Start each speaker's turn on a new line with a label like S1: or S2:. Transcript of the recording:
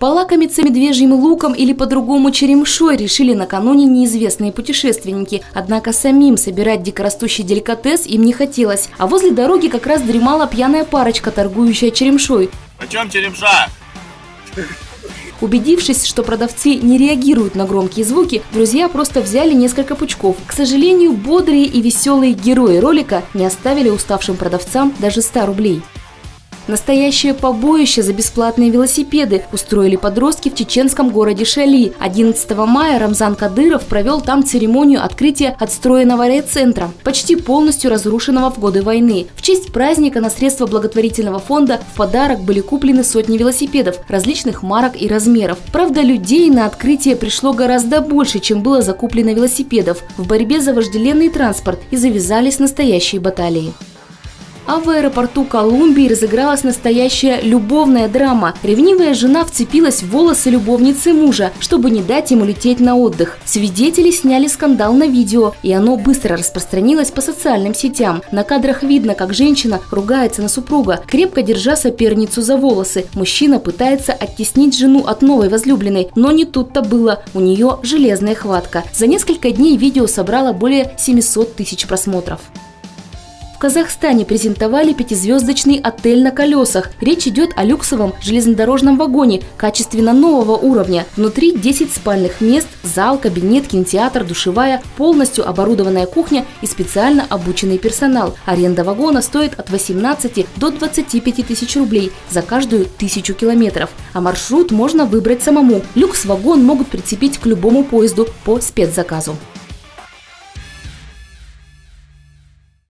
S1: Полакомиться медвежьим луком или по-другому черемшой решили накануне неизвестные путешественники. Однако самим собирать дикорастущий деликатес им не хотелось. А возле дороги как раз дремала пьяная парочка, торгующая черемшой.
S2: Почем черемша?
S1: Убедившись, что продавцы не реагируют на громкие звуки, друзья просто взяли несколько пучков. К сожалению, бодрые и веселые герои ролика не оставили уставшим продавцам даже 100 рублей. Настоящее побоище за бесплатные велосипеды устроили подростки в чеченском городе Шали. 11 мая Рамзан Кадыров провел там церемонию открытия отстроенного райцентра, почти полностью разрушенного в годы войны. В честь праздника на средства благотворительного фонда в подарок были куплены сотни велосипедов различных марок и размеров. Правда, людей на открытие пришло гораздо больше, чем было закуплено велосипедов. В борьбе за вожделенный транспорт и завязались настоящие баталии. А в аэропорту Колумбии разыгралась настоящая любовная драма. Ревнивая жена вцепилась в волосы любовницы мужа, чтобы не дать ему лететь на отдых. Свидетели сняли скандал на видео, и оно быстро распространилось по социальным сетям. На кадрах видно, как женщина ругается на супруга, крепко держа соперницу за волосы. Мужчина пытается оттеснить жену от новой возлюбленной, но не тут-то было. У нее железная хватка. За несколько дней видео собрало более 700 тысяч просмотров. В Казахстане презентовали 5-звездочный отель на колесах. Речь идет о люксовом железнодорожном вагоне качественно нового уровня. Внутри 10 спальных мест, зал, кабинет, кинотеатр, душевая, полностью оборудованная кухня и специально обученный персонал. Аренда вагона стоит от 18 до 25 тысяч рублей за каждую 1000 километров. А маршрут можно выбрать самому. Люкс-вагон могут прицепить к любому поезду по спецзаказу.